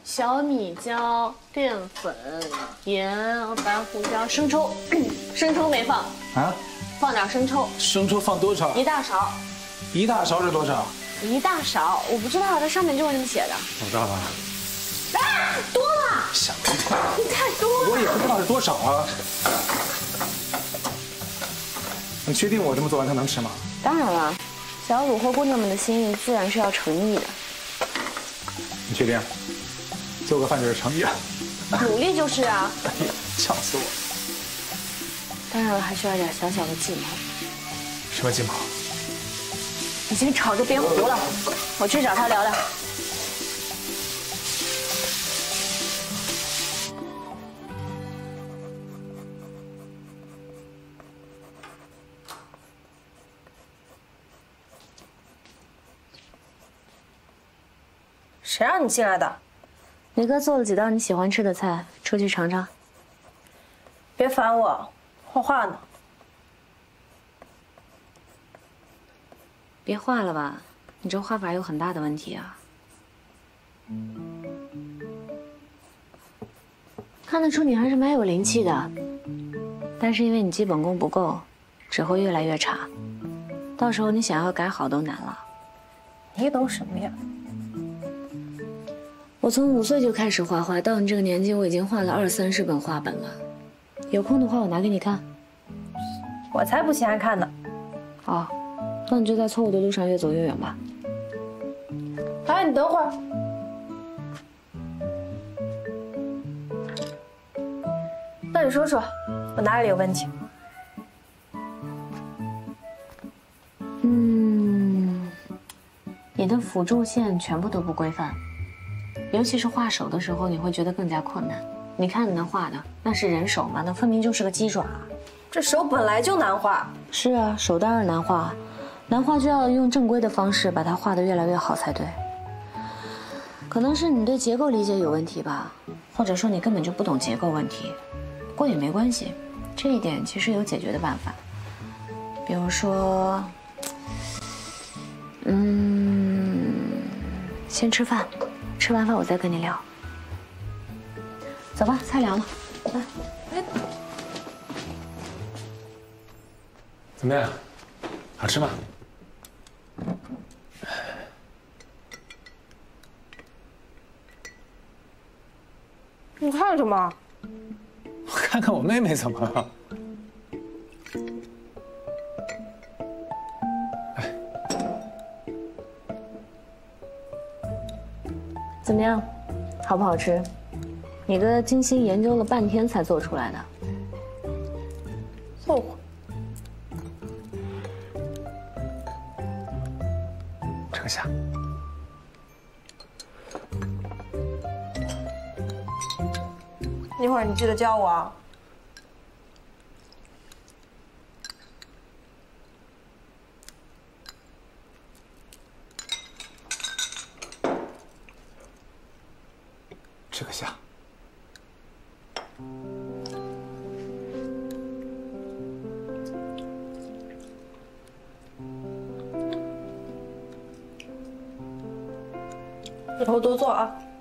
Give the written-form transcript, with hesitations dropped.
小米椒、淀粉、盐、白胡椒、生抽，生抽没放啊？ 放点生抽。 生抽放多少 ？1大勺。 1大勺是多少 ？1大勺，我不知道，它上面就这么写的。 我知道了。 啊，多了。 想太多。 你太多了。 我也不知道是多少啊。你确定我这么做完它能吃吗？ 当然了，想要虏获姑娘们的心意，自然是要诚意的。 你确定？做个饭就是诚意啊。 努力就是啊。 哎呀，笑死我！ 当然了，还需要一点小小的计谋。 什么计谋？ 你先吵就别胡了，我去找他聊聊。 谁让你进来的？ 雷哥做了几道你喜欢吃的菜，出去尝尝。 别烦我，画画呢。 别画了吧，你这画法有很大的问题啊。看得出你还是蛮有灵气的，但是因为你基本功不够，只会越来越差。到时候你想要改好都难了。 你懂什么呀？ 我从5岁就开始画画，到你这个年纪，我已经画了20、30本画本了。有空的话，我拿给你看。 我才不稀罕看呢。 哦，那你就在错误的路上越走越远吧。 哎，你等会儿。那你说说，我哪里有问题？ 你的辅助线全部都不规范。尤其是画手的时候，你会觉得更加困难。你看你那画的，那是人手吗？那分明就是个鸡爪。 这手本来就难画。 是啊，手当然难画，难画就要用正规的方式把它画得越来越好才对。可能是你对结构理解有问题吧，或者说你根本就不懂结构问题。不过也没关系，这一点其实有解决的办法。比如说，先吃饭。吃完饭我再跟你聊。走吧，菜凉了，来。哎， 怎么样？好吃吗？ 你看什么？ 我看看我妹妹怎么了？ 怎么样，好不好吃？你哥精心研究了半天才做出来的。 凑合。 吃个虾。 一会儿你记得叫我啊。 吃个虾。 以后多做啊。